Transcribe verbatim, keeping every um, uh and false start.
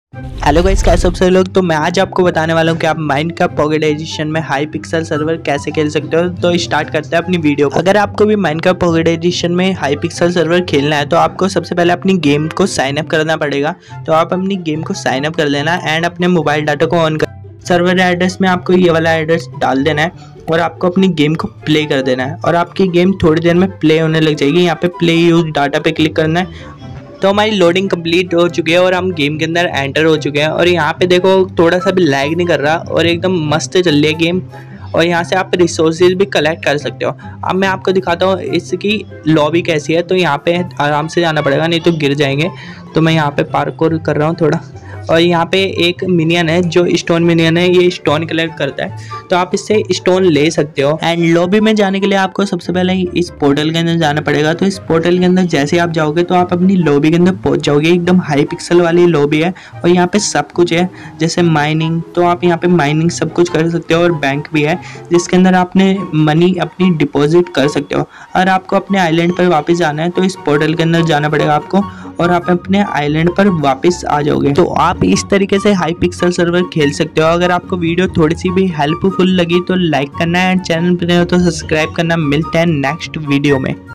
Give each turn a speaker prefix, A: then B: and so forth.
A: Hello guys, कैसे हो सब लोग। तो मैं आज आपको बताने वाला हूँ कि आप माइनक्राफ्ट पॉकेट एडिशन में हाई पिक्सल सर्वर कैसे खेल सकते हो। तो स्टार्ट करते हैं अपनी वीडियो को। अगर आपको भी माइनक्राफ्ट पॉकेट एडिशन में हाई पिक्सल सर्वर खेलना है तो आपको सबसे पहले अपनी गेम को साइन अप करना पड़ेगा। तो आप अपनी गेम को साइन अप कर लेना एंड अपने मोबाइल डाटा को ऑन कर सर्वर एड्रेस में आपको ये वाला एड्रेस डाल देना है और आपको अपनी गेम को प्ले कर देना है और आपकी गेम थोड़ी देर में प्ले होने लग जाएगी। यहाँ पे प्ले यूज डाटा पे क्लिक करना है। तो हमारी लोडिंग कंप्लीट हो चुकी है और हम गेम के अंदर एंटर हो चुके हैं और यहाँ पे देखो थोड़ा सा भी लैग नहीं कर रहा और एकदम मस्त चल रही है गेम। और यहाँ से आप रिसोर्सेज भी कलेक्ट कर सकते हो। अब मैं आपको दिखाता हूँ इसकी लॉबी कैसी है। तो यहाँ पे आराम से जाना पड़ेगा, नहीं तो गिर जाएंगे। तो मैं यहाँ पे पार्कोर कर रहा हूँ थोड़ा। और यहाँ पे एक मिनियन है जो स्टोन मिनियन है, ये स्टोन कलेक्ट करता है तो आप इससे स्टोन ले सकते हो। एंड लॉबी में जाने के लिए आपको सबसे पहले इस पोर्टल के अंदर जाना पड़ेगा। तो इस पोर्टल के अंदर जैसे आप जाओगे तो आप अपनी लॉबी के अंदर पहुंच जाओगे। एकदम हाई पिक्सल वाली लॉबी है और यहाँ पे सब कुछ है, जैसे माइनिंग। तो आप यहाँ पे माइनिंग सब कुछ कर सकते हो और बैंक भी है जिसके अंदर आपने मनी अपनी डिपॉजिट कर सकते हो। और आपको अपने आइलैंड पर वापस जाना है तो इस पोर्टल के अंदर जाना पड़ेगा आपको और आप अपने आइलैंड पर वापस आ जाओगे। तो आप इस तरीके से हाई पिक्सल सर्वर खेल सकते हो। अगर आपको वीडियो थोड़ी सी भी हेल्पफुल लगी तो लाइक करना है एंड चैनल पर नए हो तो सब्सक्राइब करना। मिलते हैं नेक्स्ट वीडियो में।